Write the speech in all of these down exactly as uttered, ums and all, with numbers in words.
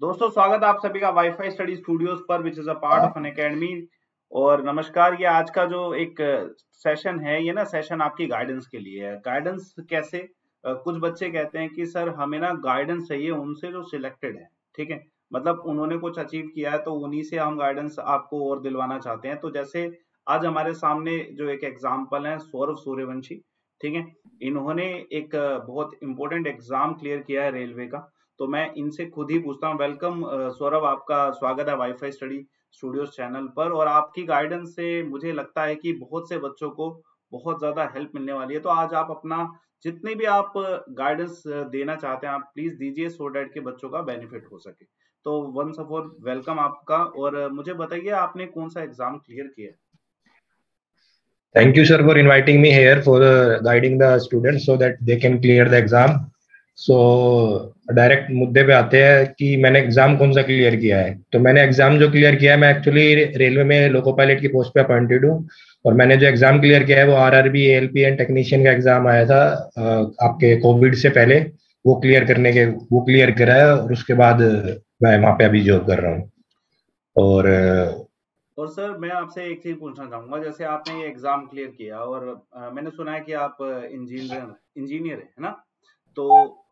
दोस्तों स्वागत है आप सभी का वाईफाई स्टडी स्टूडियोज पर which is a part of an academy. और नमस्कार, ये आज का जो एक सेशन है, ये ना सेशन आपकी गाइडेंस के लिए है। गाइडेंस कैसे? अ, कुछ बच्चे कहते हैं कि सर हमें ना गाइडेंस चाहिए उनसे जो सिलेक्टेड है, ठीक है, मतलब उन्होंने कुछ अचीव किया है तो उन्हीं से हम गाइडेंस आपको और दिलवाना चाहते हैं। तो जैसे आज हमारे सामने जो एक एग्जाम्पल है सौरभ सूर्यवंशी, ठीक है, इन्होंने एक अ, बहुत इंपॉर्टेंट एग्जाम क्लियर किया है रेलवे का। तो मैं इनसे खुद ही पूछता हूँ। वेलकम सौरभ, आपका स्वागत है वाईफाई स्टडी स्टूडियोज चैनल पर। और आपकी गाइडेंस से मुझे लगता है कि बहुत से बच्चों को बहुत ज्यादा हेल्प मिलने वाली है। तो आज आप अपना जितनी भी आप गाइडेंस देना चाहते हैं आप प्लीज दीजिए, सो डैट के बच्चों का बेनिफिट हो सके। तो वंस ऑफ ऑल वेलकम आपका। और अ, मुझे बताइए आपने कौन सा एग्जाम क्लियर किया है? Thank you, sir, for inviting me here for uh, guiding the students so that they can clear the exam. So, direct मुद्दे पे आते हैं कि मैंने एग्जाम कौन सा क्लियर किया है। तो मैंने एग्जाम जो क्लियर किया है, मैं एक्चुअली रेलवे में लोको पायलट की पोस्ट पे अपॉइंटेड हूँ। और मैंने जो एग्जाम क्लियर किया है वो आरआरबी एएलपी एंड टेक्नीशियन का एग्जाम आया था अ, आपके कोविड से पहले। वो क्लियर करने के वो क्लियर करा है और उसके बाद मैं वहाँ पे अभी जॉब कर रहा हूँ। और अ, और सर मैं आपसे एक चीज पूछना चाहूंगा, जैसे आपने ये एग्जाम क्लियर किया और अ, मैंने सुना है कि आप इंजीनियर इंजीनियर है ना? तो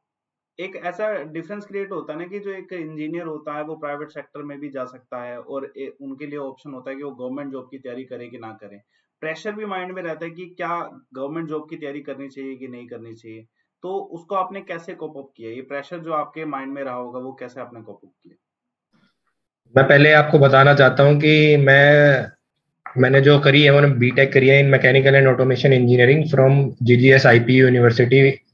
एक ऐसा डिफरेंस क्रिएट होता है ना कि जो एक इंजीनियर होता है वो प्राइवेट सेक्टर में भी जा सकता है, और ए, उनके लिए ऑप्शन होता है कि वो गवर्नमेंट जॉब की तैयारी करे कि ना करे। प्रेशर भी माइंड में रहता है कि क्या गवर्नमेंट जॉब की तैयारी करनी चाहिए कि नहीं करनी चाहिए। तो उसको आपने कैसे कोप अप किया? ये प्रेशर जो आपके माइंड में रहा होगा वो कैसे आपने कोप अप किया? मैं पहले आपको बताना चाहता हूँ कि मैं मैंने जो करी है, मैंने बीटेक करी है in mechanical and automation engineering from GGS IP university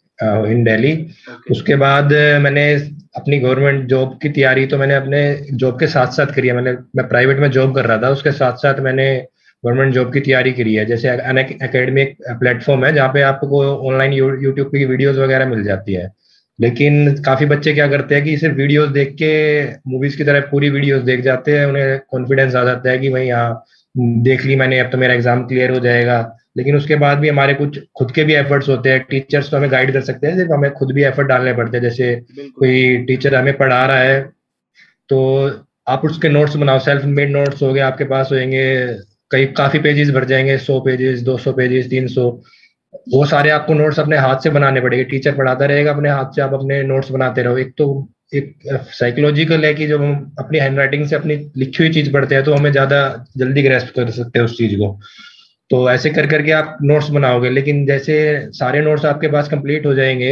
in Delhi. Okay. उसके बाद अ, मैंने अपनी गवर्नमेंट जॉब की तैयारी तो मैंने अपने जॉब के साथ साथ करी है। मैंने मैं प्राइवेट में जॉब कर रहा था, उसके साथ साथ मैंने गवर्नमेंट जॉब की तैयारी करी है। जैसे अन अकेडमी एक प्लेटफॉर्म है जहाँ पे आपको ऑनलाइन यूट्यूब की वीडियोस वगैरह मिल जाती है। लेकिन काफी बच्चे क्या करते हैं कि सिर्फ वीडियोस देख के मूवीज की तरह पूरी वीडियोस देख जाते हैं, उन्हें कॉन्फिडेंस आ जाता है कि भाई हाँ देख ली मैंने, अब तो मेरा एग्जाम क्लियर हो जाएगा। लेकिन उसके बाद भी हमारे कुछ खुद के भी एफर्ट्स होते हैं। टीचर्स तो हमें गाइड कर सकते हैं, सिर्फ हमें खुद भी एफर्ट डालने पड़ते हैं। जैसे बिल्कुल बिल्कुल। कोई टीचर हमें पढ़ा रहा है तो आप उसके नोट्स बनाओ, सेल्फ मेड नोट्स हो गए आपके पास होंगे, कई काफी पेजेस भर जाएंगे, सौ पेजेस, दो सौ पेजेस, तीन सौ। वो सारे आपको नोट्स अपने हाथ से बनाने पड़ेंगे। टीचर पढ़ाता रहेगा, अपने हाथ से आप अपने नोट्स बनाते रहो। एक तो एक साइकोलॉजिकल है कि जब हम अपनी हैंडराइटिंग से अपनी लिखी हुई चीज पढ़ते हैं तो हमें ज्यादा जल्दी ग्रेस्प कर सकते हैं उस चीज को। तो ऐसे कर करके आप नोट्स बनाओगे। लेकिन जैसे सारे नोट्स आपके पास कंप्लीट हो जाएंगे,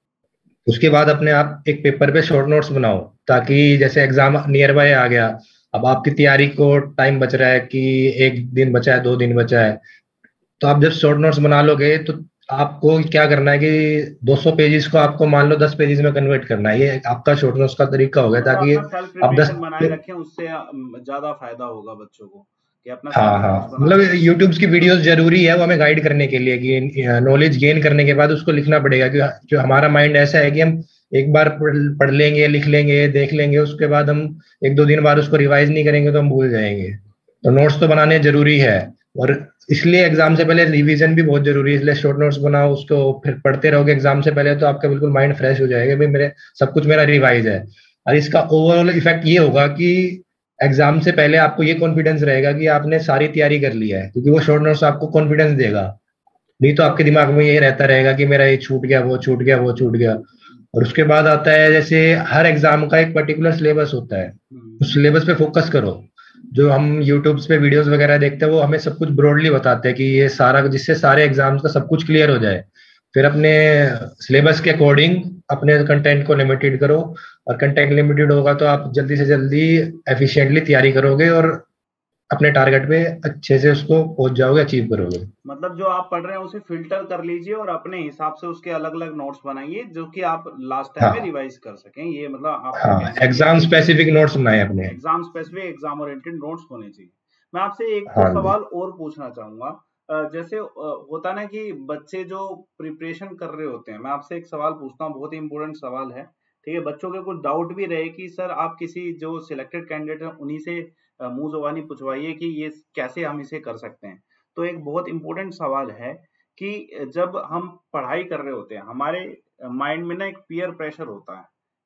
उसके बाद अपने आप एक पेपर पे शॉर्ट नोट्स बनाओ, ताकि जैसे एग्जाम नियर बाय आ गया, अब आपकी तैयारी को टाइम बच रहा है कि एक दिन बचा है, दो दिन बचा है, तो आप जब शॉर्ट नोट्स बना लोगे तो आपको क्या करना है कि दो सौ पेजेस को आपको मान लो दस पेजेस में कन्वर्ट करना है। ये आपका शॉर्ट नोट्स का तरीका हो गया, मतलब ताकि अपना सेल्फ आप दस। प्रिपरेशन बनाए रखें, उससे अम, ज्यादा फायदा होगा बच्चों को कि अपना हाँ सेल्फ हाँ, नोट्स मतलब बनाते रहें। यूट्यूब की वीडियोस जरूरी है वो हमें गाइड करने के लिए कि नॉलेज गेन करने के बाद उसको लिखना पड़ेगा। कि जो हमारा माइंड ऐसा है कि हम एक बार पढ़ पढ़ लेंगे, लिख लेंगे, देख लेंगे, उसके बाद हम एक दो दिन बाद उसको रिवाइज नहीं करेंगे तो हम भूल जाएंगे। तो नोट्स तो बनाने जरूरी है। और इसलिए एग्जाम से पहले रिवीजन भी बहुत जरूरी है। इसलिए शॉर्ट नोट्स बनाओ, उसको फिर पढ़ते रहोगे एग्जाम से पहले तो आपका बिल्कुल माइंड फ्रेश हो जाएगा, भाई मेरे सब कुछ मेरा रिवाइज है। और इसका ओवरऑल इफेक्ट ये होगा कि एग्जाम से पहले आपको ये कॉन्फिडेंस रहेगा कि आपने सारी तैयारी कर ली है, क्योंकि वो शॉर्ट नोट्स आपको कॉन्फिडेंस देगा। नहीं तो आपके दिमाग में ये रहता रहेगा कि मेरा ये छूट गया, वो छूट गया, वो छूट गया। और उसके बाद आता है, जैसे हर एग्जाम का एक पर्टिकुलर सिलेबस होता है, हम्म। उस सिलेबस पे फोकस करो। जो हम यूट्यूब पे वीडियोस वगैरह देखते हैं वो हमें सब कुछ ब्रॉडली बताते हैं कि ये सारा, जिससे सारे एग्जाम्स का सब कुछ क्लियर हो जाए। फिर अपने सिलेबस के अकॉर्डिंग अपने कंटेंट को लिमिटेड करो। और कंटेंट लिमिटेड होगा तो आप जल्दी से जल्दी एफिशिएंटली तैयारी करोगे और अपने टारगेट पे अच्छे से उसको पहुंच जाओगे, अचीव करोगे। मतलब जो आप पढ़ रहे हैं उसे फिल्टर कर लीजिए और अपने हिसाब से उसके अलग अलग नोट्स बनाइए जो कि आप लास्ट टाइम में हाँ रिवाइज कर सकें। ये मतलब आपका हाँ, कहने का ये एग्जाम मीनिंग है। स्पेसिफिक नोट्स बनाए अपने। Exam specific, exam oriented notes होने चाहिए। मैं आपसे एक दो हाँ जी। सवाल और पूछना चाहूंगा। अ, जैसे अ, होता ना कि बच्चे जो प्रिपरेशन कर रहे होते हैं, मैं आपसे एक सवाल पूछता हूँ, बहुत ही इंपॉर्टेंट सवाल है, ठीक है, बच्चों के कुछ डाउट भी रहे कि सर आप किसी जो सिलेक्टेड कैंडिडेट है उन्हीं से अ, मुंह जुबानी पूछवाइए कि ये कैसे हम इसे कर सकते हैं। तो एक बहुत इंपॉर्टेंट सवाल है कि जब हम पढ़ाई कर रहे होते हैं हमारे माइंड में ना एक पीयर प्रेशर होता है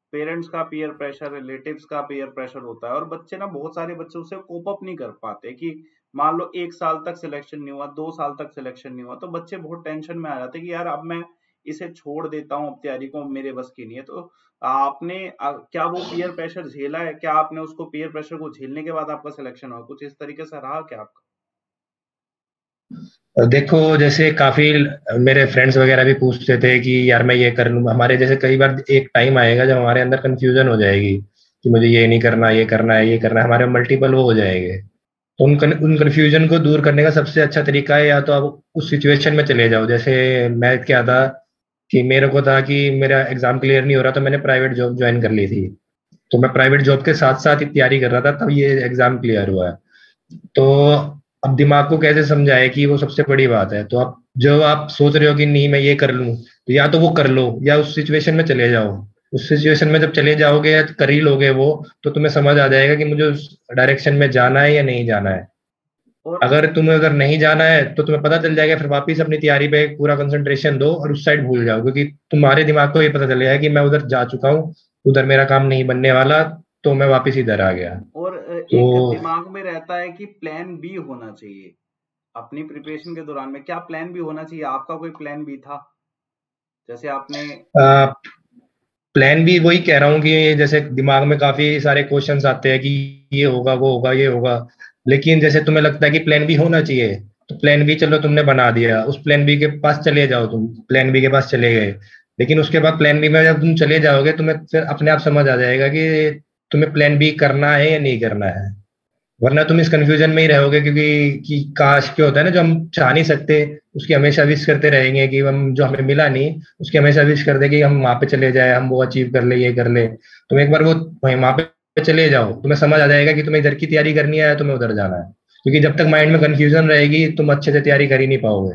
पेरेंट्स का पीयर प्रेशर, रिलेटिव्स का पीयर प्रेशर होता है, और बच्चे ना, बहुत सारे बच्चे उससे कोप अप नहीं कर पाते कि मान लो एक साल तक सिलेक्शन नहीं हुआ, दो साल तक सिलेक्शन नहीं हुआ, तो बच्चे बहुत टेंशन में आ जाते हैं कि यार अब मैं इसे छोड़ देता हूँ, अब तैयारी को मेरे बस की नहीं है। तो आपने आ, क्या वो पीयर प्रेशर झेला है? क्या आपने उसको पीयर प्रेशर को झेलने के बाद आपका सिलेक्शन हुआ? कुछ इस तरीके से रहा क्या आपका? देखो, जैसे काफी मेरे फ्रेंड्स वगैरह भी पूछते थे कि यार मैं ये कर लूँ। हमारे जैसे कई बार एक टाइम आएगा जब हमारे अंदर कंफ्यूजन हो जाएगी कि मुझे ये नहीं करना, ये करना है, ये करना है, हमारे मल्टीपल वो हो जाएंगे। तो उन उन कंफ्यूजन को दूर करने का सबसे अच्छा तरीका है या तो आप उस सिचुएशन में चले जाओ। जैसे मैं क्या था कि मेरे को था कि मेरा एग्जाम क्लियर नहीं हो रहा, तो मैंने प्राइवेट जॉब ज्वाइन कर ली थी। तो मैं प्राइवेट जॉब के साथ साथ ही तैयारी कर रहा था, तब ये एग्जाम क्लियर हुआ है। तो अब दिमाग को कैसे समझाए कि वो सबसे बड़ी बात है। तो आप जो आप सोच रहे हो कि नहीं मैं ये कर लूं, तो या तो वो कर लो या उस सिचुएशन में चले जाओ। उस सिचुएशन में जब चले जाओगे या कर ही लोगे वो, तो तुम्हें समझ आ जाएगा कि मुझे उस डायरेक्शन में जाना है या नहीं जाना है। और अगर तुम्हें अगर नहीं जाना है तो तुम्हें पता चल जाएगा, फिर वापस अपनी तैयारी पे पूरा कंसंट्रेशन दो और उस साइड भूल जाओ, क्योंकि तुम्हारे दिमाग को ये पता चलेगा कि मैं उधर जा चुका हूँ, उधर मेरा काम नहीं बनने वाला, तो मैं वापस इधर आ गया। और अ, एक तो दिमाग में रहता है कि प्लान बी होना चाहिए अपनी प्रिपरेशन के दौरान में। क्या प्लान बी होना चाहिए? आपका कोई प्लान बी था जैसे आपने? प्लान भी वही कह रहा हूँ कि जैसे दिमाग में काफी सारे क्वेश्चंस आते हैं कि ये होगा, वो होगा, ये होगा, लेकिन जैसे तुम्हें लगता है कि प्लान बी होना चाहिए, तो प्लान बी चलो तुमने बना दिया, उस प्लान बी के पास चले जाओ, तुम प्लान बी के पास चले गए। लेकिन उसके बाद प्लान बी में जब तुम चले जाओगे, तुम्हें फिर अपने आप समझ आ जाएगा कि तुम्हें प्लान बी करना है या नहीं करना है। वरना तुम इस कंफ्यूजन में ही रहोगे, क्योंकि कि काश क्या होता है ना, जो हम चाह नहीं सकते उसकी हमेशा विश करते रहेंगे कि हम जो हमें मिला नहीं उसकी हमेशा विश कर दे कि हम वहां पे चले जाए, हम वो अचीव कर ले, ये कर ले। तुम एक बार वो वहां पे चले जाओ, तुम्हें समझ आ जाएगा कि तुम्हें इधर की तैयारी करनी है या तुम्हें उधर जाना है। क्योंकि जब तक माइंड में कंफ्यूजन रहेगी तुम अच्छे से तैयारी कर ही नहीं पाओगे।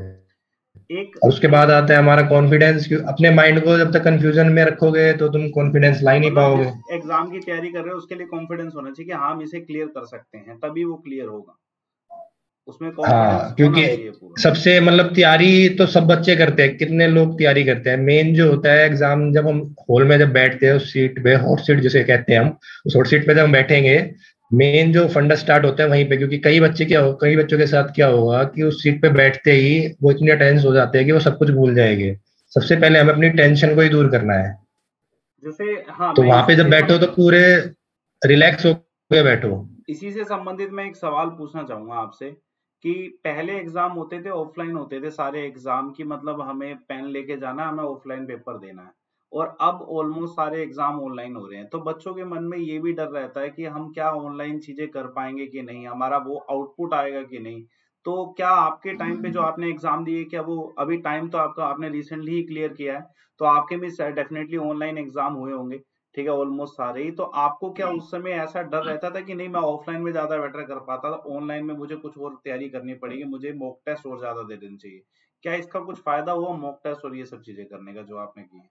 एक और उसके बाद आता है हमारा कॉन्फिडेंस। अपने माइंड को जब तक कंफ्यूजन में रखोगे तो तुम कॉन्फिडेंस ला ही नहीं मतलब जिस पाओगे। एग्जाम की तैयारी कर रहे हो उसके लिए कॉन्फिडेंस होना चाहिए कि हाँ हम इसे क्लियर कर सकते हैं, तभी वो क्लियर होगा। उसमें कॉन्फिडेंस हाँ, होना क्योंकि चाहिए पूरा। सबसे मतलब तैयारी तो सब बच्चे करते हैं, कितने लोग तैयारी करते हैं। मेन जो होता है एग्जाम, जब हम हॉल में जब बैठते हैं उस सीट पे, हॉट सीट जिसे कहते हैं हम, उस हॉट सीट पे जब हम बैठेंगे, मेन जो फंडा स्टार्ट होता है वहीं पे। क्योंकि कई बच्चे क्या हो कई बच्चों के साथ क्या होगा कि उस सीट पे बैठते ही वो इतने टेंस हो जाते हैं कि वो सब कुछ भूल जाएंगे। सबसे पहले हमें अपनी टेंशन को ही दूर करना है। जैसे हाँ, तो मैं वहां पे इसी जब से बैठो तो पूरे रिलैक्स होकर बैठो। इसी से संबंधित मैं एक सवाल पूछना चाहूंगा आपसे कि पहले एग्जाम होते थे, ऑफलाइन होते थे सारे एग्जाम, की मतलब हमें पेन लेके जाना है, हमें ऑफलाइन पेपर देना है, और अब ऑलमोस्ट सारे एग्जाम ऑनलाइन हो रहे हैं। तो बच्चों के मन में ये भी डर रहता है कि हम क्या ऑनलाइन चीजें कर पाएंगे कि नहीं, हमारा वो आउटपुट आएगा कि नहीं। तो क्या आपके टाइम पे जो आपने एग्जाम दिए, क्या वो अभी टाइम तो आपका आपने रिसेंटली ही क्लियर किया है, तो आपके भी डेफिनेटली ऑनलाइन एग्जाम हुए होंगे, ठीक है, ऑलमोस्ट सारे ही। तो आपको क्या उस समय ऐसा डर रहता था कि नहीं मैं ऑफलाइन में ज्यादा बेटर कर पाता था, ऑनलाइन में मुझे कुछ और तैयारी करनी पड़ेगी, मुझे मॉक टेस्ट और ज्यादा दे देनी चाहिए? क्या इसका कुछ फायदा हुआ मॉक टेस्ट और ये सब चीजें करने का जो आपने की?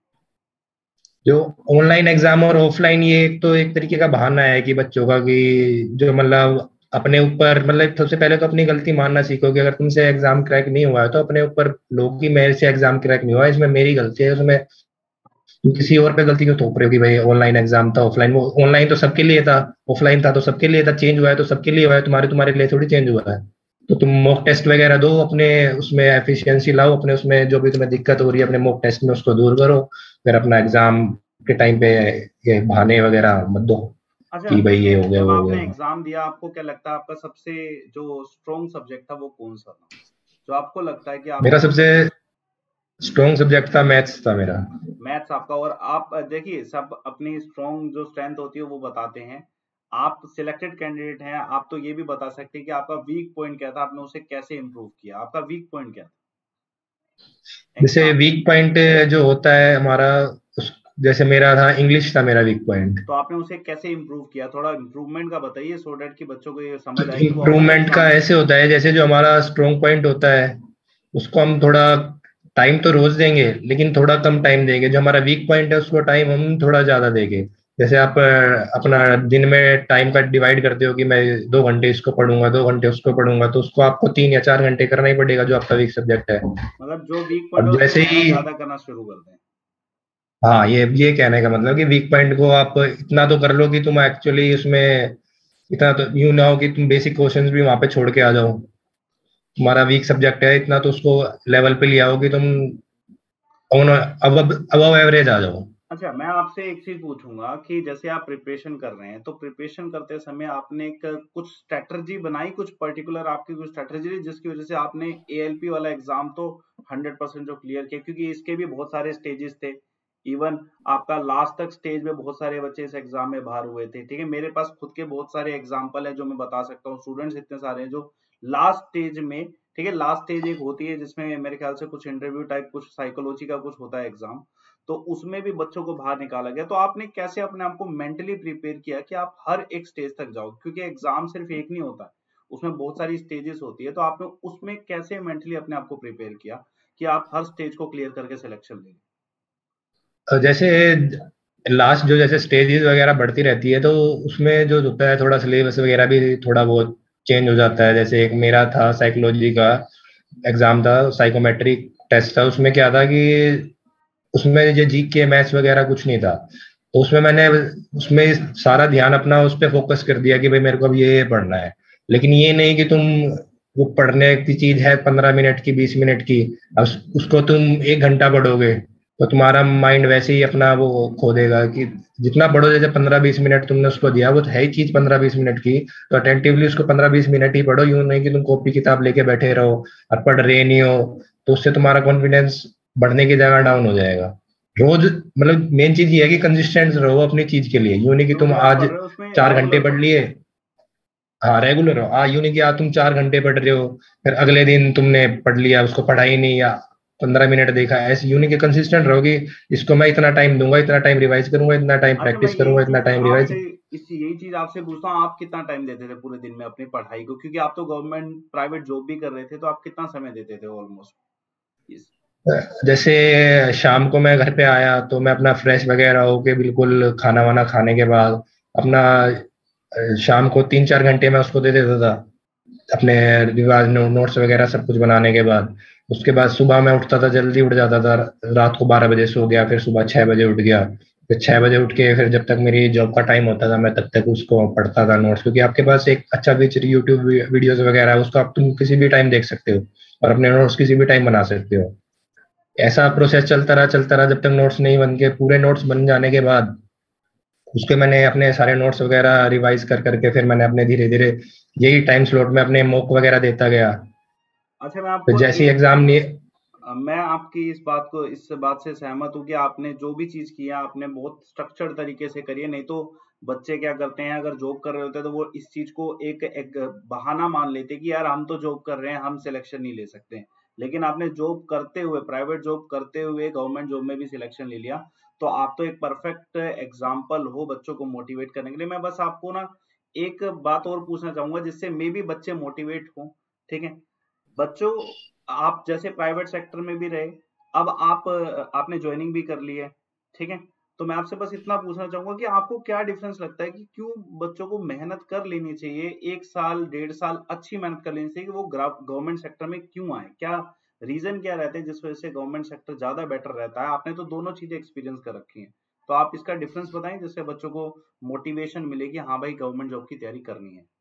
जो ऑनलाइन एग्जाम और ऑफलाइन, ये एक तो एक तरीके का बहाना है कि बच्चों का, कि जो मतलब अपने ऊपर, मतलब सबसे पहले तो अपनी गलती मानना सीखो कि अगर तुमसे एग्जाम क्रैक नहीं हुआ है तो अपने ऊपर लोग कि मेरे से एग्जाम क्रैक नहीं हुआ, इसमें मेरी गलती है, उसमें तुम किसी और पे गलती क्यों थोप रहे हो कि भाई ऑनलाइन एग्जाम था, ऑफलाइन, वो ऑनलाइन तो सबके लिए था, ऑफलाइन था तो सबके लिए था, चेंज हुआ है तो सबके लिए हुआ है, तुम्हारे तुम्हारे लिए थोड़ी चेंज हुआ है। तो तुम मॉक टेस्ट वगैरह दो, अपने उसमें एफिशिएंसी लाओ, अपने उसमें जो भी तुम्हें दिक्कत हो रही है अपने मॉक टेस्ट में उसको दूर करो, फिर अपना एग्जाम के टाइम पे ये बहाने वगैरह मत दो अच्छा, कि भाई जैसे ये हो गया जब वो हो आपने गया। एग्जाम दिया, आपको क्या लगता है आपका सबसे जो स्ट्रॉन्ग सब्जेक्ट था वो कौन सा था, जो आपको लगता है कि मेरा आपको सबसे मतलब? स्ट्रॉन्ग सब्जेक्ट था मैथ्स था मेरा। मैथ्स आपका? और आप देखिए, सब अपनी स्ट्रॉन्ग जो स्ट्रेंथ होती है वो बताते हैं। आप सिलेक्टेड कैंडिडेट हैं, आप तो ये भी बता सकते हैं कि आपका वीक पॉइंट क्या था, आपने उसे कैसे इम्प्रूव किया, आपका वीक पॉइंट क्या था जैसे एग्जाम में? वीक पॉइंट जो होता है हमारा, उस जैसे मेरा था इंग्लिश था मेरा वीक पॉइंट। तो आपने उसे कैसे इम्प्रूव किया? थोड़ा इम्प्रूवमेंट का बताइए सो डेट कि बच्चों को ये तो समझ आए कि वो अपने इम्प्रूवमेंट का एग्जाम में। ऐसे होता है, जैसे जो हमारा स्ट्रॉन्ग पॉइंट होता है उसको हम थोड़ा टाइम तो रोज देंगे, लेकिन थोड़ा कम टाइम देंगे। जो हमारा वीक पॉइंट है उसको टाइम हम थोड़ा ज्यादा देंगे। जैसे आप अ, अपना दिन में टाइम का डिवाइड करते हो कि मैं दो घंटे इसको पढ़ूंगा, दो घंटे उसको पढ़ूंगा, तो उसको आपको तीन या चार घंटे करना ही पड़ेगा जो आपका वीक सब्जेक्ट है। मतलब जो वीक पॉइंट अब है उसको जैसे थोड़ा ही ज्यादा करना शुरू कर दें। हाँ, ये ये कहने का मतलब कि वीक पॉइंट को आप इतना तो कर लो कि तुम एक्चुअली उसमें इतना तो यूं ना हो कि तुम बेसिक क्वेश्चंस भी वहां पे छोड़ के आ जाओ। तुम्हारा वीक सब्जेक्ट है इतना, तो उसको लेवल पे लिया हो कि तुम ऑन अब अब एवरेज आ जाओ। अच्छा, मैं आपसे एक चीज पूछूंगा कि जैसे आप प्रिपरेशन कर रहे हैं, तो प्रिपरेशन करते समय आपने एक कुछ स्ट्रेटजी बनाई, कुछ पर्टिकुलर आपकी कुछ स्ट्रेटजी रही जिसकी वजह से आपने एएलपी वाला एग्जाम तो हंड्रेड परसेंट जो क्लियर किया, क्योंकि इसके भी बहुत सारे स्टेजेस थे। इवन आपका लास्ट तक स्टेज में बहुत सारे बच्चे इस एग्जाम में बाहर हुए थे। ठीक है, मेरे पास खुद के बहुत सारे एग्जाम्पल है जो मैं बता सकता हूँ। स्टूडेंट्स इतने सारे हैं जो लास्ट स्टेज में, ठीक है, लास्ट स्टेज एक होती है जिसमें मेरे ख्याल से कुछ इंटरव्यू टाइप, कुछ साइकोलॉजी का कुछ होता है एग्जाम, तो उसमें भी बच्चों को बाहर निकाला गया। तो आपने कैसे अपने आप को मेंटली प्रिपेयर किया कि आप हर एक स्टेज तक जाओ, क्योंकि एग्जाम सिर्फ एक नहीं होता है, उसमें बहुत सारी स्टेजेस होती है। तो आपने उसमें कैसे मेंटली अपने आप को प्रिपेयर किया कि आप हर स्टेज को क्लियर करके सिलेक्शन ले? तो जैसे लास्ट जो जैसे स्टेजेस वगैरह बढ़ती रहती है, तो उसमें जो होता है थोड़ा सिलेबस वगैरह भी थोड़ा बहुत चेंज हो जाता है। जैसे एक मेरा था साइकोलॉजी का एग्जाम था, साइकोमेट्रिक टेस्ट था। उसमें क्या था कि उसमें ये जी के मैथ्स वगैरह कुछ नहीं था। तो उसमें मैंने उसमें सारा ध्यान अपना उस पर फोकस कर दिया कि भाई मेरे को अब ये ये पढ़ना है। लेकिन ये नहीं कि तुम वो पढ़ने की चीज है पंद्रह मिनट की बीस मिनट की, अब उस- उसको तुम एक घंटा पढ़ोगे तो तुम्हारा माइंड वैसे ही अपना वो खो देगा। कि जितना पढ़ो, जैसे पंद्रह बीस मिनट तुमने उसको दिया, वो तो है ही चीज पंद्रह बीस मिनट की, तो अटेंटिवली उसको पंद्रह बीस मिनट ही पढ़ो। यूं नहीं कि तुम कॉपी किताब लेके बैठे रहो और पढ़ रहे नहीं हो, तो उससे तुम्हारा कॉन्फिडेंस बढ़ने की जगह डाउन हो जाएगा। रोज मतलब मेन चीज ये है कि कंसिस्टेंट रहो अपनी चीज के लिए। यूं नहीं कि जो तुम भी आप आज पढ़ रहे हो उसमें चार घंटे रेगुलर पढ़ पढ़ो। लिए, हाँ रेगुलर हो। हाँ, यूं नहीं कि आज तुम चार घंटे पढ़ रहे हो फिर अगले दिन तुमने पढ़ लिया उसको पढ़ा ही नहीं, या पंद्रह मिनट देखा। ऐसे यूं नहीं कि कंसिस्टेंट रहोगी, इसको मैं इतना टाइम दूंगा, इतना टाइम रिवाइज करूंगा, इतना टाइम अच्छा, मैं प्रैक्टिस यही करूंगा, इतना चीज टाइम आपसे रिवाइज। इस यही चीज आपसे पूछता हूँ, आप कितना टाइम देते थे पूरे दिन में अपनी पढ़ाई को, क्योंकि आप तो गवर्नमेंट प्राइवेट जॉब भी कर रहे थे, तो आप कितना समय देते थे ऑलमोस्ट इस? जैसे शाम को मैं घर पे आया तो मैं अपना फ्रेश वगैरह होके बिल्कुल खाना वाना खाने के बाद अपना अ, शाम को तीन चार घंटे मैं उसको दे देता था अपने रिवाज नो, नोट्स वगैरह सब कुछ बनाने के बाद। उसके बाद सुबह मैं उठता था, जल्दी उठ जाता था। रात को बारह बजे सो गया, फिर सुबह छह बजे उठ गया। फिर छह बजे उठ के फिर जब तक मेरी जॉब का टाइम होता था मैं तब तक उसको पढ़ता था नोट्स। क्योंकि आपके पास एक अच्छा फीचर यूट्यूब वीडियोस वगैरह है, उसको आप तुम किसी भी टाइम देख सकते हो और अपने नोट्स किसी भी टाइम बना सकते हो। ऐसा प्रोसेस चलता रहा चलता रहा जब तक नोट्स नहीं बन के पूरे नोट्स बन जाने के बाद उसके मैंने अपने सारे नोट्स वगैरह रिवाइज कर करके फिर मैंने अपने धीरे धीरे यही टाइम स्लॉट में अपने मॉक वगैरह देता गया। अच्छा, मैं फिर आपको जैसे ही एक एग्जाम नहीं। अ, मैं आपकी इस बात को इस बात से सहमत हूँ कि आपने जो भी चीज किया आपने बहुत स्ट्रक्चर्ड तरीके से करी है। नहीं तो बच्चे क्या करते हैं, अगर जॉब कर रहे होते हैं तो वो इस चीज को एक एक बहाना मान लेते हैं कि यार हम तो जॉब कर रहे हैं, हम सिलेक्शन नहीं ले सकते। लेकिन आपने जॉब करते हुए, प्राइवेट जॉब करते हुए गवर्नमेंट जॉब में भी सिलेक्शन ले लिया, तो आप तो एक परफेक्ट एग्जाम्पल हो बच्चों को मोटिवेट करने के लिए। मैं बस आपको ना एक बात और पूछना चाहूंगा जिससे मे भी बच्चे मोटिवेट हों। ठीक है, बच्चों, आप जैसे प्राइवेट सेक्टर में भी रहे, अब आप आपने ज्वाइनिंग भी कर ली है, ठीक है, तो मैं आपसे बस इतना पूछना चाहूंगा कि आपको क्या डिफरेंस लगता है कि क्यों बच्चों को मेहनत कर लेनी चाहिए, एक साल डेढ़ साल अच्छी मेहनत कर लेनी चाहिए कि वो गवर्नमेंट सेक्टर में क्यों आए? क्या रीजन क्या रहते हैं जिस वजह से गवर्नमेंट सेक्टर ज्यादा बेटर रहता है? आपने तो दोनों चीजें एक्सपीरियंस कर रखी हैं, तो आप इसका डिफरेंस बताएं जिससे बच्चों को मोटिवेशन मिले कि हाँ भाई गवर्नमेंट जॉब की तैयारी करनी है।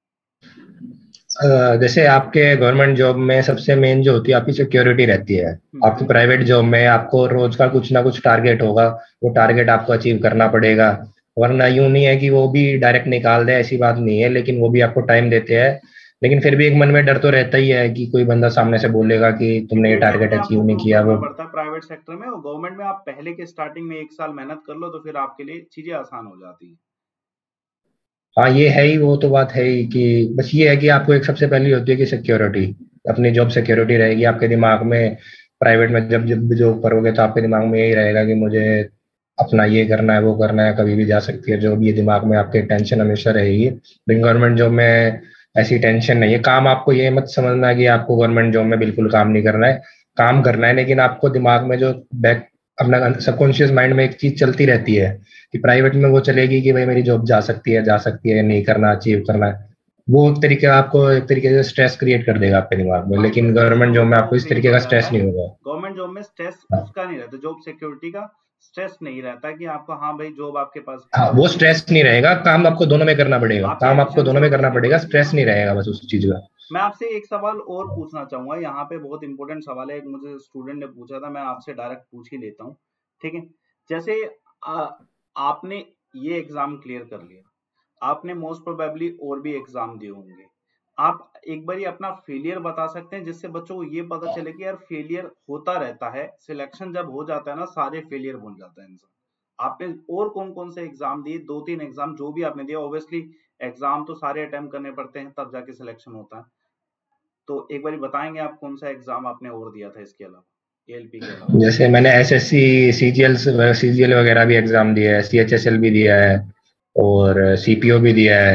अ, जैसे आपके गवर्नमेंट जॉब में सबसे मेन जो होती है आपकी सिक्योरिटी रहती है। हम्म, आपकी बिल्कुल। प्राइवेट जॉब में आपको रोज का कुछ ना कुछ टारगेट होगा, वो टारगेट आपको अचीव करना पड़ेगा। वरना यूं नहीं है कि वो भी डायरेक्ट निकाल दे, ऐसी बात नहीं है, लेकिन वो भी आपको टाइम देते हैं। लेकिन फिर भी एक मन में डर तो रहता ही है कि कोई बंदा सामने से बोलेगा कि कि तुमने ये फ्यूचर टारगेट में आपको अचीव नहीं प्रूव किया करना वो। पड़ता है प्राइवेट सेक्टर में, और गवर्नमेंट में आप पहले के स्टार्टिंग में एक साल मेहनत कर लो तो फिर आपके लिए चीजें आसान हो जाती है। हाँ, ये है ही, वो तो बात है ही कि बस ये है कि आपको एक सबसे पहली होती है कि सिक्योरिटी, अपनी जॉब सिक्योरिटी रहेगी आपके दिमाग में। प्राइवेट में जब जब भी जॉब करोगे तो आपके दिमाग में यही रहेगा कि मुझे अपना ये करना है वो करना है, कभी भी जा सकती है जॉब, ये दिमाग में आपके टेंशन हमेशा रहेगी। लेकिन गवर्नमेंट जॉब में ऐसी टेंशन नहीं है। काम आपको ये मत समझना कि आपको गवर्नमेंट जॉब में बिल्कुल काम नहीं करना है, काम करना है, लेकिन आपको दिमाग में जो बैक अपना सबकॉन्शियस माइंड में एक चीज चलती रहती है कि प्राइवेट में वो चलेगी कि भाई मेरी जॉब जा सकती है जा सकती है, नहीं करना अचीव करना है। वो एक तरीके आपको एक तरीके से स्ट्रेस क्रिएट कर देगा आपके दिमाग में, हाँ, लेकिन स्ट्रेस गवर्नमेंट तो जॉब में तो आपको इस क्रिएट तरीके हो का जाता स्ट्रेस है। नहीं होगा। गवर्नमेंट जॉब में स्ट्रेस हाँ, उसका नहीं रहता, जॉब सिक्योरिटी का। स्ट्रेस नहीं रहता कि आपको हाँ भाई जॉब आपके पास हाँ, है, वो उसमें स्ट्रेस नहीं रहेगा, काम आपको दोनों में करना पड़ेगा, आपकी काम आपको एफिशिएंसी दोनों में करना ऑब्वियसली पड़ेगा, बढ़ती है स्ट्रेस ना। नहीं रहेगा बस उस चीज का। मैं आपसे एक सवाल और पूछना चाहूंगा, यहाँ पे बहुत इंपॉर्टेंट सवाल है, एक मुझे स्टूडेंट ने पूछा था, मैं आपसे डायरेक्ट पूछ ही लेता हूँ, ठीक है। जैसे आ, आपने ये एग्जाम क्लियर कर लिया, आपने मोस्ट प्रोबेबली और भी एग्जाम दिए होंगे, आप एक बारी अपना फेलियर बता सकते हैं जिससे बच्चों को ये पता चले कि यार फेलियर होता रहता है, सिलेक्शन जब हो जाता है ना सारे फेलियर भूल जाता है इंसान। आपने और कौन कौन से एग्जाम दिए, दो तीन एग्जाम जो भी आपने दिया, ऑब्वियसली एग्जाम तो सारे अटेम्प्ट करने पड़ते हैं तब जाके सिलेक्शन होता है, तो एक बार बताएंगे आप कौन सा एग्जाम आपने और दिया था इसके अलावा, एएलपी के अलावा। जैसे मैंने एसएससी, सीजीएल सीजीएल वगैरह भी एग्जाम दिया है, सीएचएसएल भी दिया है, और सीपीओ भी दिया है,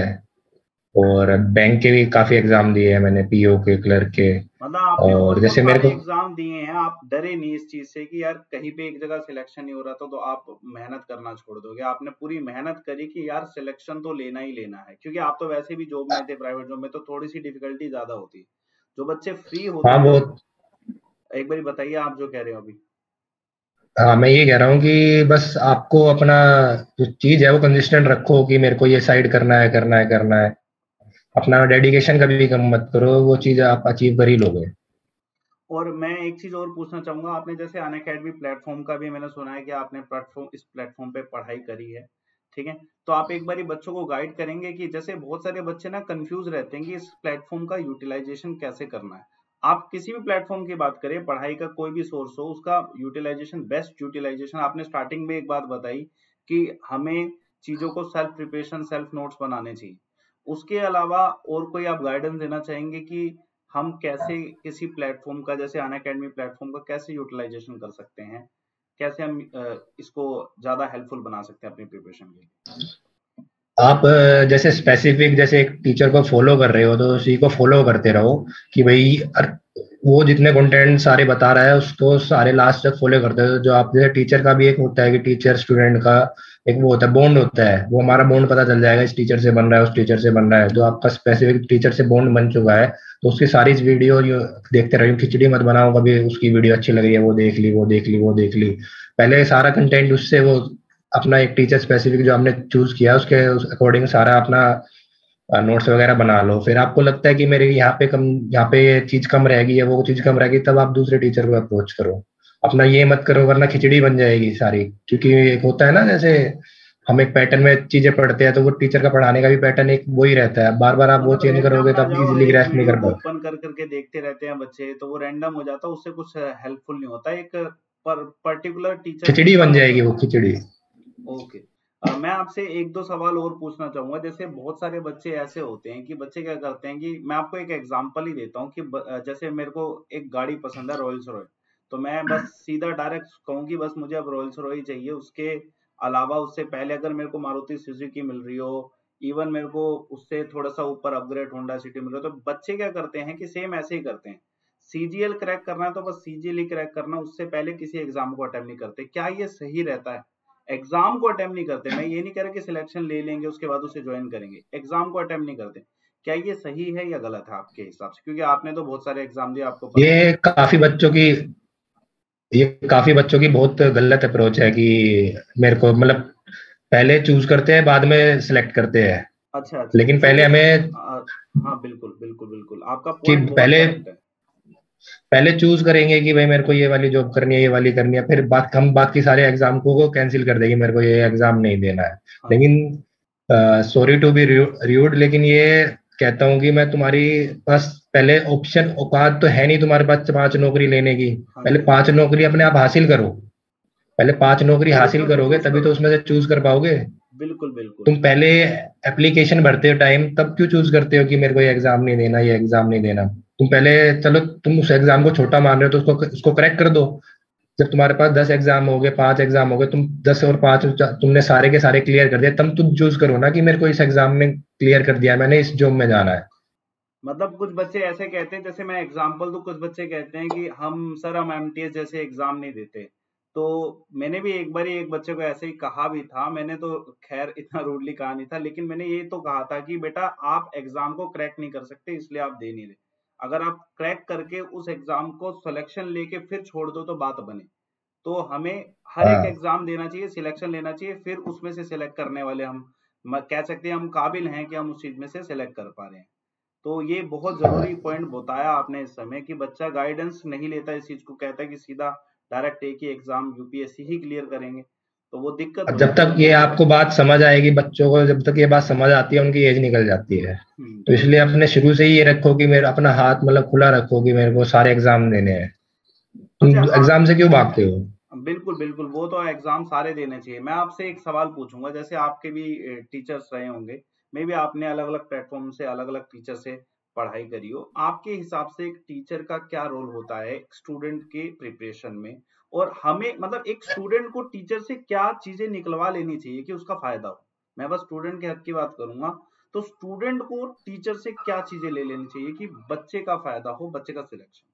और बैंक के भी काफी एग्जाम दिए हैं मैंने, पीओ के, क्लर्क के। मतलब आपने और ऑलमोस्ट जैसे मेरे सारे को, एग्जाम दिए हैं, आप डरे नहीं इस चीज से कि यार कहीं पे एक जगह सिलेक्शन नहीं हो रहा था तो आप मेहनत करना छोड़ दोगे, आपने पूरी मेहनत करी कि यार सिलेक्शन तो लेना ही लेना है, क्योंकि आप तो वैसे भी जॉब में थे, प्राइवेट जॉब में तो थोड़ी सी डिफिकल्टी ज्यादा होती है, जो बच्चे फ्री होते हाँ हैं। वो, एक बार बताइए आप जो कह रहे हो अभी। हाँ मैं ये कह रहा हूँ कि बस आपको अपना जो चीज है वो कंसिस्टेंट रखो कि मेरे को ये साइड करना है, करना है, करना है। अपना डेडिकेशन कभी भी कम मत करो, वो चीज आप अचीव कर ही लोगे। और मैं एक चीज और पूछना चाहूंगा, आपने जैसे अनअकैडमी प्लेटफॉर्म का भी मैंने सुना है कि आपने प्लेटफॉर्म इस प्लेटफॉर्म पे पढ़ाई करी है, ठीक है, तो आप एक बारी बच्चों को गाइड करेंगे कि जैसे बहुत सारे बच्चे ना कंफ्यूज रहते हैं कि इस प्लेटफॉर्म का यूटिलाइजेशन कैसे करना है। आप किसी भी प्लेटफॉर्म की बात करें, पढ़ाई का कोई भी सोर्स हो, उसका यूटिलाइजेशन, बेस्ट यूटिलाइजेशन, आपने स्टार्टिंग में एक बात बताई कि हमें चीजों को सेल्फ प्रिपरेशन, सेल्फ नोट्स बनाने चाहिए, उसके अलावा और कोई आप गाइडेंस देना चाहेंगे कि हम कैसे किसी प्लेटफॉर्म का, जैसे अनअकैडमी प्लेटफॉर्म का कैसे यूटिलाइजेशन कर सकते हैं, कैसे हम अ, इसको ज्यादा हेल्पफुल बना सकते हैं अपनी प्रिपरेशन के लिए। आप अ, जैसे स्पेसिफिक जैसे एक टीचर को फॉलो कर रहे हो तो उसी को फॉलो करते रहो, कि भाई अर- वो जितने कंटेंट सारे बता रहा है उसको सारे लास्ट तक फॉलो करते हो। जो आप जैसे टीचर का भी एक होता है कि टीचर स्टूडेंट का एक वो होता है, बॉन्ड होता है, वो हमारा बॉन्ड पता चल जाएगा, इस टीचर से बन रहा है, उस टीचर से बन रहा है। जो आपका स्पेसिफिक टीचर से बॉन्ड बन चुका है तो उसकी सारी वीडियो देखते रहो, खिचड़ी मत बनाओ कभी, उसकी वीडियो अच्छी लग रही है वो देख ली, वो देख ली, वो देख ली। पहले सारा कंटेंट उससे वो अपना एक टीचर स्पेसिफिक जो हमने चूज किया उसके अकॉर्डिंग सारा अपना नोट्स वगैरह बना लो। फिर आपको लगता है कि मेरे यहाँ पे कम, यहाँ पे ये चीज कम रहेगी या वो चीज कम रहेगी, तब आप दूसरे टीचर को अप्रोच करो। अपना ये मत करो वरना खिचड़ी बन जाएगी सारी। क्योंकि एक होता है ना, जैसे हम एक पैटर्न में चीजें पढ़ते हैं तो वो टीचर का पढ़ाने का भी पैटर्न एक वही रहता है, बार बार आप वो मतलब चेंज रैंडम करोगे ना तब जाओ, हर इजीली एक ग्रैस्प नहीं वीडियो कर को पाओगे। ओपन कर करके देखते रहते हैं बच्चे, तो वो रैंडम हो जाता है, उससे कुछ हेल्पफुल नहीं होता, एक पर पर्टिकुलर टीचर को ही खिचड़ी बन फॉलो जाएगी वो करना है। खिचड़ी। ओके। अ, मैं आपसे एक दो सवाल और पूछना चाहूंगा, जैसे बहुत सारे बच्चे ऐसे होते हैं कि बच्चे क्या करते हैं कि मैं आपको एक एग्जांपल ही देता हूँ कि ब, अ, जैसे मेरे को एक गाड़ी पसंद है, रॉयल्स रॉय, तो मैं बस सीधा डायरेक्ट कहूँ कि बस मुझे अब रॉयल्स रॉय चाहिए, उसके अलावा उससे पहले अगर मेरे को मारुति सुजुकी मिल रही हो, इवन मेरे को उससे थोड़ा सा ऊपर अपग्रेड होंडा सिटी मिल रही हो, तो बच्चे क्या करते हैं कि सेम ऐसे ही करते हैं, सीजीएल क्रैक करना है तो बस सीजीएल ही क्रैक करना, उससे पहले किसी एग्जाम को अटेम्प्ट नहीं करते। क्या ये सही रहता है? एग्जाम को अटेम्प्ट नहीं करते, मैं ये नहीं कह रहा कि सिलेक्शन ले लेंगे उसके बाद उसे ज्वाइन करेंगे, एग्जाम को अटेम्प्ट नहीं करते, क्या ये सही है या गलत है आपके हिसाब से, क्योंकि आपने तो बहुत सारे एग्जाम दिए, आपको पता ये होगा। काफी बच्चों की ये काफी बच्चों की बहुत गलत अप्रोच है कि मेरे को मतलब पहले चूज करते हैं बाद में सिलेक्ट करते हैं। अच्छा अच्छा, लेकिन जो पहले वो हमें आ, हाँ बिल्कुल बिल्कुल बिल्कुल, आपका कि पॉइंट बहुत पहले करेक्ट है। पहले चूज करेंगे कि भाई मेरे को ये वाली जॉब करनी है, ये वाली करनी है, फिर बात हम बाकी सारे एग्जाम को, को कैंसिल कर देंगे, मेरे को ये एग्जाम नहीं देना है। हाँ जी। लेकिन सॉरी टू बी र्यूड, लेकिन ये कहता हूँ कि मैं तुम्हारी पास पहले ऑप्शन औकात तो है नहीं तुम्हारे पास पांच नौकरी लेने की। हाँ पहले जी। पांच नौकरी अपने आप हासिल करो, पहले पांच नौकरी फिर हासिल उसमें से करोगे चूज तभी तो करो। उसमें से चूज कर पाओगे। बिल्कुल बिल्कुल। तुम पहले एप्लीकेशन भरते हो टाइम, तब क्यों चूज करते हो कि मेरे को ये एग्जाम नहीं देना, ये एग्जाम नहीं देना। तुम पहले, चलो तुम उस एग्जाम को छोटा मान रहे हो तो उसको उसको क्रैक कर दो। जब तुम्हारे पास दस एग्जाम हो गए, पांच एग्जाम हो गए, तुम दस और पांच तुमने सारे के सारे क्लियर कर दिए, तब तुम चूज करो ना कि मेरे को इस एग्जाम में क्लियर कर दिया, मैंने इस जॉब में जाना है। मतलब कुछ बच्चे ऐसे कहते हैं, जैसे मैं एग्जांपल दूं, कुछ बच्चे कहते हैं कि हम सर हम एमटीएस जैसे एग्जाम नहीं देते, तो मैंने भी एक बार एक बच्चे को ऐसे ही कहा भी था, मैंने तो खैर इतना रूडली कहा नहीं था, लेकिन मैंने ये तो कहा था कि बेटा आप एग्जाम को क्रैक नहीं कर सकते इसलिए आप दे नहीं रहे, अगर आप क्रैक करके उस एग्जाम को सिलेक्शन लेके फिर छोड़ दो तो बात बने। तो हमें हर एक हाँ एग्जाम देना चाहिए, सिलेक्शन लेना चाहिए, फिर उसमें से सिलेक्ट करने वाले हम म- कह सकते हैं हम काबिल हैं कि हम उस चीज में से सिलेक्ट कर पा रहे हैं। तो ये बहुत जरूरी हाँ। पॉइंट बताया आपने इस समय कि बच्चा गाइडेंस नहीं लेता, इस चीज को कहता है कि सीधा डायरेक्ट एक ही एग्जाम यूपीएससी ही क्लियर करेंगे, तो वो दिक्कत और हो जब जाती तक है। ये आपको बात समझ आएगी बच्चों को, जब तक ये बात समझ आती है उनकी एज निकल जाती है। हम्म, तो इसलिए बिल्कुल अपने शुरू से ही ये रखो कि मेरा अपना हाथ मतलब खुला रखो कि मेरे को सारे एग्जाम देने हैं। अच्छा। तुम हाँ, एग्जाम से क्यों भागते हो? बिल्कुल बिल्कुल, वो तो एग्जाम सारे देने चाहिए। मैं आपसे एक सवाल पूछूंगा, जैसे आपके भी टीचर्स रहे होंगे, मे भी आपने अलग अलग प्लेटफॉर्म से अलग अलग टीचर से पढ़ाई करी हो, आपके हिसाब से एक टीचर का क्या रोल होता है स्टूडेंट के प्रिपरेशन में, और हमें मतलब एक स्टूडेंट को टीचर से क्या चीजें निकलवा लेनी चाहिए कि उसका फायदा हो। मैं बस स्टूडेंट के हक की बात करूंगा, तो स्टूडेंट को टीचर से क्या चीजें ले लेनी चाहिए कि बच्चे का फायदा हो, बच्चे का सिलेक्शन।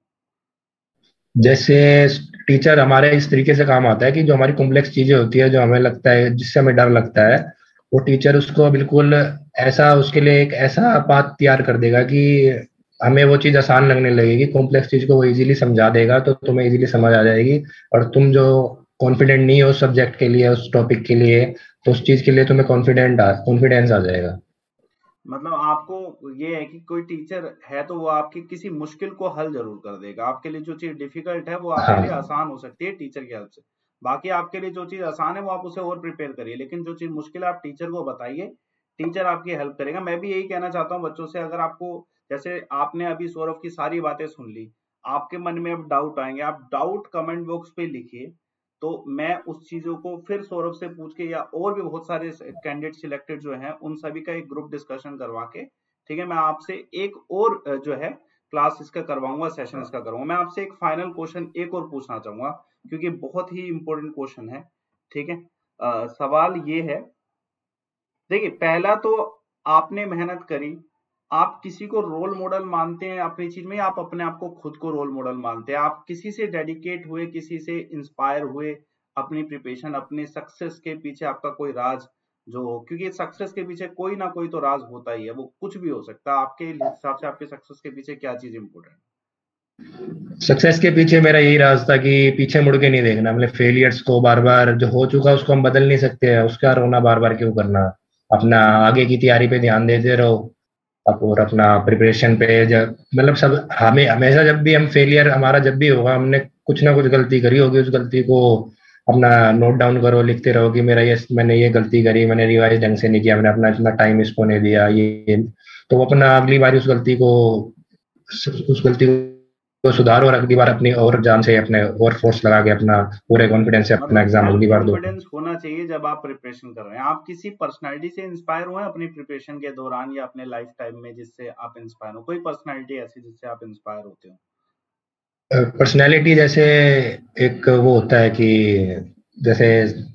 जैसे टीचर हमारे इस तरीके से काम आता है कि जो हमारी कॉम्प्लेक्स चीजें होती है, जो हमें लगता है, जिससे हमें डर लगता है, वो टीचर उसको बिल्कुल ऐसा, उसके लिए एक ऐसा पाथ तैयार कर देगा कि हमें वो चीज आसान लगने लगेगी। कॉम्प्लेक्स चीज को वो इजीली समझा देगा, तो तुम्हें इजीली समझ आ जाएगी। और तुम जो कॉन्फिडेंट नहीं हो उस सब्जेक्ट के लिए, उस टॉपिक के लिए, तो उस चीज के लिए तुम्हें कॉन्फिडेंट कॉन्फिडेंस आ जाएगा। मतलब आपको ये है कि कोई टीचर है तो वो आपकी किसी मुश्किल को हल जरूर कर देगा, आपके लिए जो चीज डिफिकल्ट है वो आपके लिए हाँ आसान हो सकती है टीचर की हेल्प से। बाकी आपके लिए जो चीज आसान है वो आप उसे और प्रिपेयर करिए, लेकिन जो चीज मुश्किल है आप टीचर को बताइए, टीचर आपकी हेल्प करेगा। मैं भी यही कहना चाहता हूँ बच्चों से, अगर आपको, जैसे आपने अभी सौरभ की सारी बातें सुन ली, आपके मन में अब डाउट आएंगे, आप डाउट कमेंट बॉक्स पे लिखिए, तो मैं उस चीजों को फिर सौरभ से पूछ के, या और भी बहुत सारे कैंडिडेट सिलेक्टेड जो हैं उन सभी का एक ग्रुप डिस्कशन करवा के, ठीक है, मैं आपसे एक और अ, जो है क्लास इसका करवाऊंगा, सेशन इसका करवाऊंगा। मैं आपसे एक फाइनल क्वेश्चन एक और पूछना चाहूंगा, क्योंकि बहुत ही इंपॉर्टेंट क्वेश्चन है। ठीक है, अ, सवाल ये है, देखिए पहला तो आपने मेहनत करी, आप किसी को रोल मॉडल मानते हैं अपनी चीज में, या आप अपने आप को खुद को रोल मॉडल मानते हैं? आप किसी से डेडिकेट हुए, किसी से इंस्पायर हुए अपनी प्रिपरेशन, अपने सक्सेस के पीछे आपका कोई राज जो हो, क्योंकि सक्सेस के पीछे कोई ना कोई तो राज होता ही है, वो कुछ भी हो सकता है। आपके हिसाब से आपके सक्सेस के पीछे क्या चीज इंपॉर्टेंट सक्सेस के पीछे मेरा यही राज था कि पीछे मुड़ के नहीं देखना। मतलब फेलियर्स को बार बार, जो हो चुका उसको हम बदल नहीं सकते, उसका रोना बार बार क्यों करना। अपना आगे की तैयारी पे ध्यान देते रहो। अब और अपना प्रिपरेशन पे, जब मतलब सब हमें हमेशा, जब भी हम फेलियर हमारा जब भी होगा, हमने कुछ ना कुछ गलती करी होगी, उस गलती को अपना नोट डाउन करो, लिखते रहो कि मेरा ये, मैंने ये गलती करी, मैंने रिवाइज ढंग से नहीं किया, मैंने अपना इतना टाइम इसको नहीं दिया, ये। तो वो अपना अगली बार उस गलती को उस गलती को सुधारो, और अगली बार अपनी और जान से, अपने और फोर्स लगा के, अपना पूरे कॉन्फिडेंस से अपना मतलब एग्जाम सेल्फ अगली बार दो। कॉन्फिडेंस होना चाहिए जब आप प्रिपरेशन कर रहे हैं? आप किसी पर्सनालिटी से इंस्पायर हुए हैं अपनी प्रिपरेशन के दौरान या अपने लाइफ टाइम में, जिससे आप इंस्पायर हो? कोई पर्सनालिटी ऐसी जिससे आप इंस्पायर होते हो? पर्सनैलिटी जैसे, एक वो होता है कि जैसे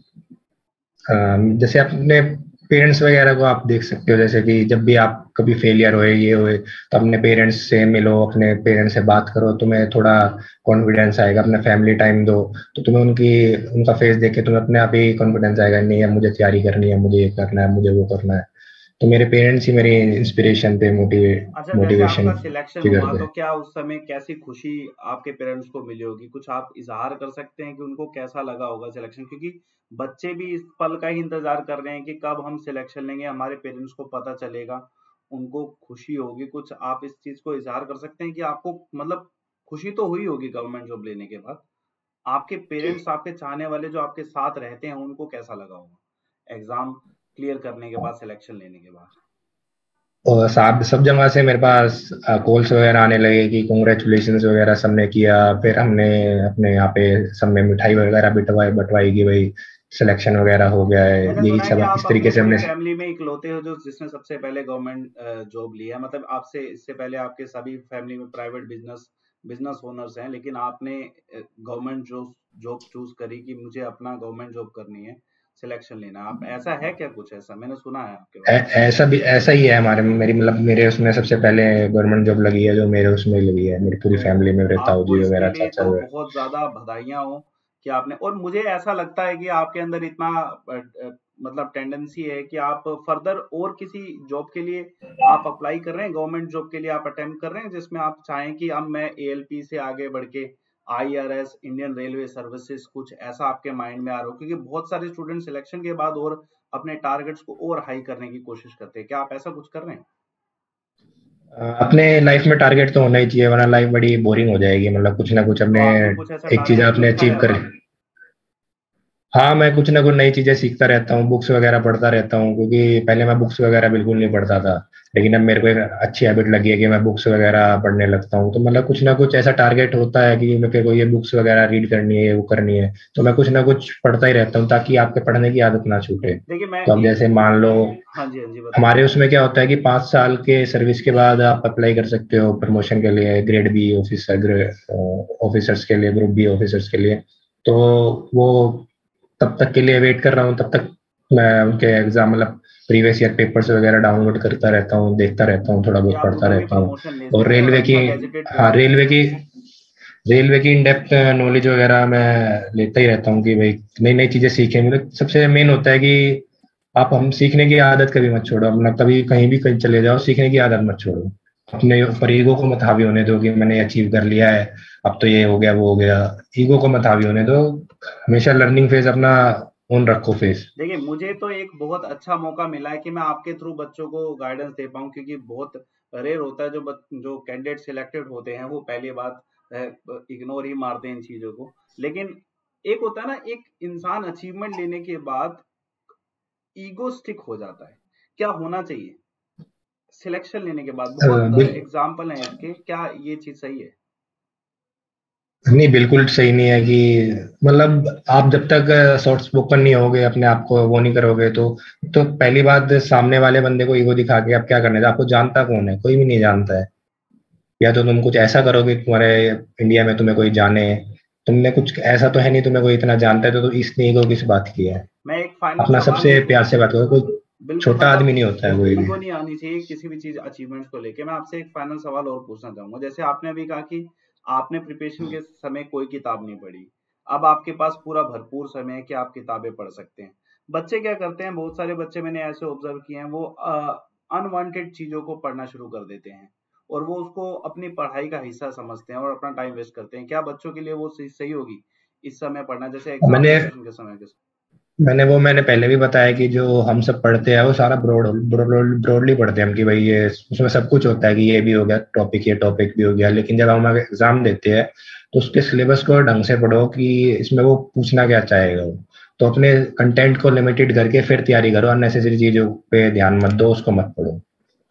अ, जैसे अपने पेरेंट्स वगैरह को आप देख सकते हो, जैसे कि जब भी आप कभी फेलियर होए, ये होए, तो अपने पेरेंट्स से मिलो, अपने पेरेंट्स से बात करो, तुम्हें थोड़ा कॉन्फिडेंस आएगा। अपने फैमिली टाइम दो, तो तुम्हें उनकी उनका फेस देख के तुम्हें अपने आप ही कॉन्फिडेंस आएगा, नहीं है मुझे तैयारी करनी है, मुझे ये करना है, मुझे वो करना है। तो मेरे पेरेंट्स ही मेरी इंस्पिरेशन थे, मोटिवेट अच्छा, जैसे मोटिवेशन आपका सिलेक्शन फिगर हुआ थे। तो क्या उस समय कैसी खुशी आपके पेरेंट्स को मिली होगी? कुछ आप इजहार कर सकते हैं कि उनको कैसा लगा होगा सिलेक्शन? क्योंकि बच्चे भी इस पल का ही इंतजार कर रहे हैं कि कब हम सिलेक्शन लेंगे, हमारे पेरेंट्स को पता चलेगा, उनको खुशी होगी। कुछ आप इस चीज को इजहार कर सकते हैं कि आपको मतलब खुशी तो हुई होगी गवर्नमेंट जॉब लेने के बाद, आपके पेरेंट्स, आपके चाहने वाले जो आपके साथ रहते हैं, उनको कैसा लगा होगा एग्जाम क्लियर करने के बाद, सिलेक्शन लेने के बाद? और सब सब जगह से मेरे पास कॉल्स वगैरह आने लगे कि कॉन्ग्रेचुलेशंस वगैरह सबने किया। फिर हमने अपने यहाँ पे सब में मिठाई वगैरह बिटवाई बटवाई कि भाई सिलेक्शन वगैरह हो गया है, मैंने यही सुना है कि सब आप इस अपनी तरीके से पूरी हमने। फैमिली में इकलौते हो जो जिसने सबसे पहले गवर्नमेंट जॉब लिया है। मतलब आपसे इससे पहले आपके सभी फैमिली में प्राइवेट बिजनेस बिजनेस ओनर्स हैं, लेकिन आपने गवर्नमेंट जॉब जॉब चूज करी कि मुझे अपना गवर्नमेंट जॉब करनी है, सिलेक्शन लेना है। आप, ऐसा है क्या? कुछ ऐसा मैंने सुना है आपके ऐ- बारे में। ऐसा भी ऐसा ही है हमारे, मेरी मतलब मेरे उसमें सबसे पहले गवर्नमेंट जॉब लगी है, जो मेरे उसमें लगी है, मेरी पूरी तो फैमिली में, मेरे ताऊ आपको जी इसके वगैरह, लिए चाचा तो वगैरह। बहुत ज्यादा बधाइयां हो कि आपने, और मुझे ऐसा लगता है कि आपके अंदर इतना अ, अ, मतलब टेंडेंसी है कि आप फर्दर और किसी जॉब के लिए आप अप्लाई कर रहे हैं, गवर्नमेंट जॉब के लिए आप अटेम्प्ट कर रहे हैं, जिसमें आप चाहें कि अब मैं एएलपी से आगे बढ़ के आईआरएस, इंडियन रेलवे सर्विसेज, कुछ ऐसा आपके माइंड में आ रहा हो? क्योंकि बहुत सारे स्टूडेंट सिलेक्शन के बाद और अपने टारगेट्स को और हाई करने की कोशिश करते हैं, क्या आप ऐसा कुछ कर रहे हैं? अपने लाइफ में टारगेट तो होना ही चाहिए, वरना लाइफ बड़ी बोरिंग हो जाएगी। मतलब कुछ ना कुछ तो अपने, आपने कुछ ऐसा एक चीज टारगेट आपने रखा है अचीव कर। अपना? हाँ, मैं कुछ ना कुछ नई चीजें सीखता रहता हूँ, बुक्स वगैरह पढ़ता रहता हूँ, क्योंकि पहले मैं बुक्स वगैरह बिल्कुल नहीं पढ़ता था। लेकिन अब मेरे को एक अच्छी हैबिट लगी है कि मैं बुक्स वगैरह पढ़ने लगता हूँ। तो मतलब कुछ ना कुछ ऐसा टारगेट होता है कि मेरे को ये बुक्स वगैरह रीड करनी है, ये वो करनी है, तो मैं कुछ ना कुछ पढ़ता ही रहता हूँ ताकि आपके पढ़ने की आदत ना छूटे। देखिए मैं तो अब एक, जैसे मान लो, हाँ जी हाँ जी बताइए। हमारे उसमें क्या होता है कि पाँच साल के सर्विस के बाद आप अप्लाई कर सकते हो प्रमोशन के लिए, ग्रेड बी ऑफिसर, ऑफिसर्स के लिए, ग्रुप बी ऑफिसर्स के लिए। तो वो तब तक के लिए वेट कर रहा हूँ, तब तक मैं उनके एग्जाम, मतलब प्रीवियस ईयर पेपर्स वगैरह डाउनलोड करता रहता हूँ, देखता रहता हूँ, थोड़ा कि बहुत आप पढ़ता उधर भी रहता हूँ। प्रमोशन ले और सके और रेलवे की, अच्छा गैजेटेड हाँ, पोस्ट रेलवे मिले। की रेलवे की इन डेप्थ नॉलेज वगैरह मैं लेता ही रहता हूँ कि भाई नई नई चीजें सीखें। मतलब सबसे मेन होता है कि आप हम सीखने की आदत कभी मत छोड़ो, अपना कभी कहीं भी कहीं चले जाओ, सीखने की आदत मत छोड़ो। अपने ऊपर ईगो को मत हावी होने दो कि मैंने अचीव कर लिया है, अब तो ये हो गया वो हो गया। ईगो को मत हावी होने दो, हमेशा लर्निंग फेज अपना ऑन रखो फेज। देखिए मुझे तो एक बहुत अच्छा मौका मिला है कि मैं आपके थ्रू बच्चों को गाइडेंस दे पाऊँ, क्योंकि बहुत रेयर होता है जो बच, जो कैंडिडेट सिलेक्टेड होते हैं वो पहली बात इग्नोर ही मारते हैं इन चीजों को। लेकिन एक होता है ना, एक इंसान अचीवमेंट लेने के बाद ईगोस्टिक हो जाता है, क्या होना चाहिए सिलेक्शन लेने के बाद? बहुत एग्जाम्पल हैं इसके, क्या ये चीज सही है? नहीं, बिल्कुल सही नहीं है कि, मतलब आप जब तक सॉफ्ट स्पोकन नहीं होगे, अपने आप को वो नहीं करोगे, तो तो पहली बात, सामने वाले बंदे को ईगो दिखा के आप क्या करने, आपको जानता कौन है? कोई भी नहीं जानता है। या तो तुम कुछ ऐसा करोगे कि तुम्हारे इंडिया में तुम्हें कोई जाने, तुमने कुछ ऐसा तो है नहीं तुम्हें कोई इतना जानता है, तो, तो इसने ईगो किस बात की है? मैं एक फाइनल अपना सवाल, सबसे प्यार से बात करो, कोई बिल्कुल छोटा मतलब आदमी नहीं होता है कोई भी। ईगो नहीं आनी चाहिए किसी भी चीज अचीवमेंट्स को लेके। मैं आपसे एक फाइनल सवाल और पूछना चाहूंगा। जैसे आपने अभी कहा कि आपने प्रिपरेशन के समय कोई किताब नहीं पढ़ी, अब आपके पास पूरा भरपूर समय है कि आप किताबें पढ़ सकते हैं। बच्चे क्या करते हैं, बहुत सारे बच्चे मैंने ऐसे ऑब्जर्व किए हैं, वो अनवांटेड चीजों को पढ़ना शुरू कर देते हैं और वो उसको अपनी पढ़ाई का हिस्सा समझते हैं और अपना टाइम वेस्ट करते हैं। क्या बच्चों के लिए वो सही सही होगी इस समय पढ़ना, जैसे एग्जाम मैंने प्रिपरेशन के समय के? मैंने वो मैंने पहले भी बताया कि जो हम सब पढ़ते हैं वो सारा ब्रॉड ब्रॉडली पढ़ते हैं हम, कि भाई ये उसमें सब कुछ होता है कि ये भी हो गया टॉपिक, ये टॉपिक भी हो गया। लेकिन जब हम एग्जाम देते हैं तो उसके सिलेबस को ढंग से पढ़ो कि इसमें वो पूछना क्या चाहेगा वो। तो अपने कंटेंट को लिमिटेड करके फिर तैयारी करो, अननेसेसरी चीजों पे ध्यान मत दो, उसको मत पढ़ो।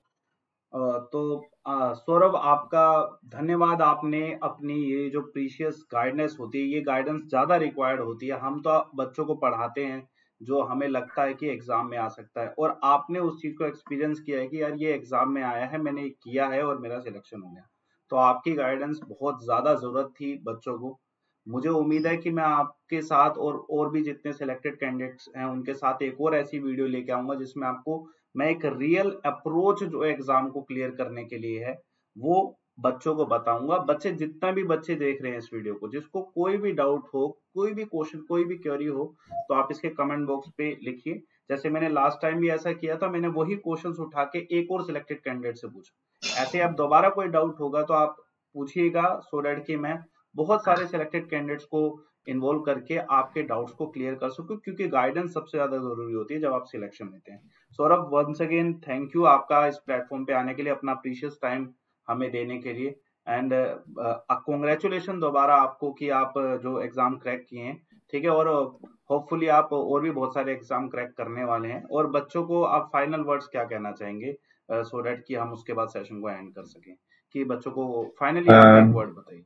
अ, तो अ, सौरभ आपका धन्यवाद। आपने अपनी ये जो प्रीशियस गाइडेंस होती है, ये गाइडेंस ज़्यादा रिक्वायर्ड होती है। हम तो बच्चों को पढ़ाते हैं जो हमें लगता है कि एग्जाम में आ सकता है, और आपने उस चीज़ को एक्सपीरियंस किया है कि यार ये एग्जाम में आया है, मैंने किया है और मेरा सिलेक्शन हो गया। तो आपकी गाइडेंस बहुत ज़्यादा ज़रूरत थी बच्चों को। मुझे उम्मीद है कि मैं आपके साथ और और भी जितने सिलेक्टेड कैंडिडेट्स हैं उनके साथ एक और ऐसी वीडियो लेके आऊंगा जिसमें आपको मैं एक रियल अप्रोच जो एग्जाम को क्लियर करने के लिए है वो बच्चों को बताऊंगा। बच्चे, जितना भी बच्चे देख रहे हैं इस वीडियो को, जिसको कोई भी डाउट हो, कोई भी क्वेश्चन, कोई भी क्वेरी हो, तो आप इसके कमेंट बॉक्स पे लिखिए। जैसे मैंने लास्ट टाइम भी ऐसा किया था, मैंने वही क्वेश्चंस उठा के एक और सिलेक्टेड कैंडिडेट से पूछा। ऐसे अब दोबारा कोई डाउट होगा तो आप पूछिएगा, सो दैट कि मैं बहुत सारे सिलेक्टेड कैंडिडेट्स को इन्वॉल्व करके आपके डाउट्स को क्लियर कर सकूं, क्योंकि गाइडेंस सबसे ज्यादा जरूरी होती है जब आप सिलेक्शन लेते हैं। Saurabh, once again thank you आपका इस प्लेटफॉर्म पे आने के लिए, अपना प्रीशियस टाइम हमें देने के लिए। एंड कॉन्ग्रेचुलेशन दोबारा आपको कि आप uh, जो एग्जाम क्रैक किए हैं, ठीक है। और होपफुली आप और भी बहुत सारे एग्जाम क्रैक करने वाले हैं। और बच्चों को आप फाइनल वर्ड्स क्या कहना चाहेंगे, सो दैट कि हम उसके बाद सेशन को एंड कर सकें, कि बच्चों को फाइनली आप एक वर्ड बताइए।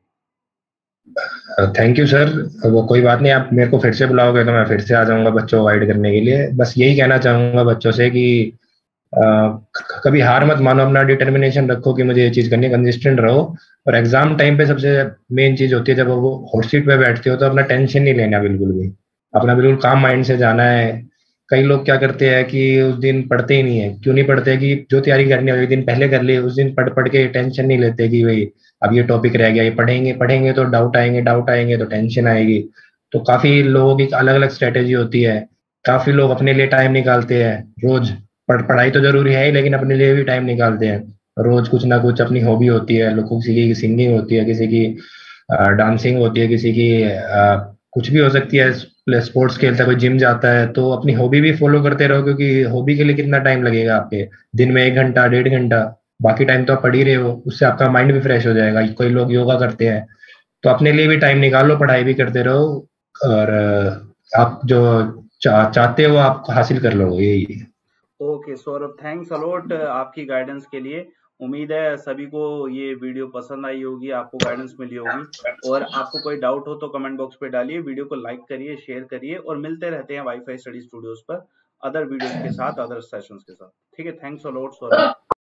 Thank you sir. वो कोई बात नहीं, आप मेरे को फिर से बुलाओगे तो मैं फिर से आ जाऊंगा बच्चों को गाइड करने के लिए। बस यही कहना चाहूंगा बच्चों से कि अ, कभी हार मत मानो, अपना डिटर्मिनेशन रखो कि मुझे ये चीज करनी है, कंसिस्टेंट रहो। और एग्जाम टाइम पे सबसे मेन चीज होती है, जब वो हॉट सीट पे बैठते हो तो अपना टेंशन नहीं लेना बिल्कुल भी, अपना बिल्कुल काम माइंड से जाना है। कई लोग क्या करते हैं कि उस दिन पढ़ते ही नहीं है। क्यों नहीं पढ़ते? कि जो तैयारी करनी है एक दिन पहले कर ली, उस दिन पढ़ पढ़ के टेंशन नहीं लेते कि भाई अब ये टॉपिक रह गया, ये पढ़ेंगे पढ़ेंगे तो डाउट आएंगे, डाउट आएंगे तो टेंशन आएगी। तो काफी लोगों की अलग अलग स्ट्रेटेजी होती है। काफी लोग अपने लिए टाइम निकालते हैं रोज। पढ़ पढ़ाई तो जरूरी है ही, लेकिन अपने लिए भी टाइम निकालते हैं रोज। कुछ ना कुछ अपनी हॉबी होती है, लोगों किसी की सिंगिंग होती है, किसी की डांसिंग होती है किसी की, आ, कुछ भी हो सकती है, स्पोर्ट्स खेलता है, कोई जिम जाता है, तो अपनी हॉबी भी फॉलो करते रहो, क्योंकि हॉबी के लिए कितना टाइम लगेगा आपके, दिन में एक घंटा, डेढ़ घंटा, बाकी टाइम तो आप पढ़ ही रहे हो, उससे आपका माइंड भी फ्रेश हो जाएगा। कोई लोग योगा करते हैं, तो अपने लिए भी टाइम निकालो, पढ़ाई भी करते रहो, और अ, आप जो चा, चाहते हो आप हासिल कर लो, यही है। ओके सौरभ, थैंक्स अलॉट आपकी गाइडेंस के लिए। उम्मीद है सभी को ये वीडियो पसंद आई होगी, आपको गाइडेंस मिली होगी। और आपको कोई डाउट हो तो कमेंट बॉक्स पे डालिए, वीडियो को लाइक करिए, शेयर करिए, और मिलते रहते हैं वाईफाई स्टडी स्टूडियोज पर अदर वीडियोस के साथ, अदर सेशंस के साथ। ठीक है, थैंक्स अलॉट सौरभ।